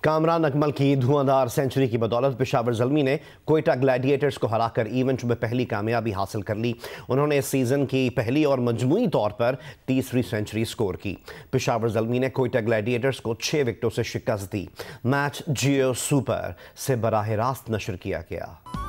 कामरान अकमल की धुआंधार सेंचुरी की बदौलत पेशावर ज़ल्मी ने कोयटा ग्लैडिएटर्स को हराकर इवेंट में पहली कामयाबी हासिल कर ली। उन्होंने इस सीज़न की पहली और मजमूई तौर पर तीसरी सेंचुरी स्कोर की। पेशावर ज़ल्मी ने कोयटा ग्लैडिएटर्स को 6 विकेटों से शिकस्त दी। मैच जियो सुपर से बराह रास्त नशर किया गया।